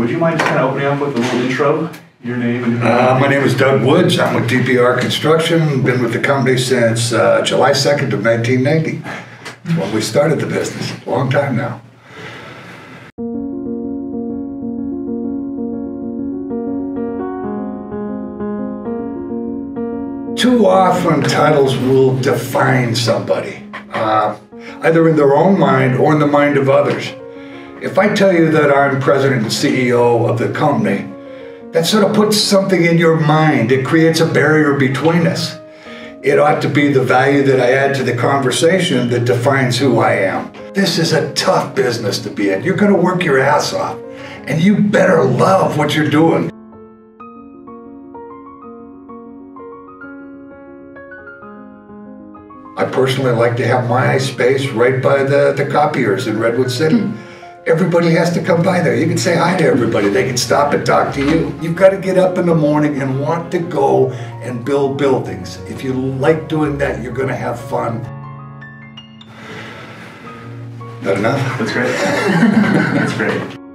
would you mind just kind of opening up with a little intro? Your name and my name is Doug Woods. I'm with DPR Construction. Been with the company since July 2nd of 1990. That's when we started the business. Long time now. Too often titles will define somebody, either in their own mind or in the mind of others. If I tell you that I'm president and CEO of the company, that sort of puts something in your mind. It creates a barrier between us. It ought to be the value that I add to the conversation that defines who I am. This is a tough business to be in. You're going to work your ass off, and you better love what you're doing. I personally like to have my space right by the copiers in Redwood City. Everybody has to come by there. You can say hi to everybody. They can stop and talk to you. You've got to get up in the morning and want to go and build buildings. If you like doing that, you're going to have fun. Not enough? That's great. That's great.